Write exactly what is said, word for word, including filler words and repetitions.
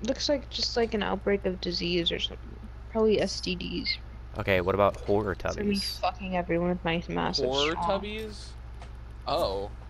Looks like just like an outbreak of disease or something. Probably S T Ds. Okay, what about horror So me tubbies? fucking everyone with my massive Horror schlong. tubbies? Oh.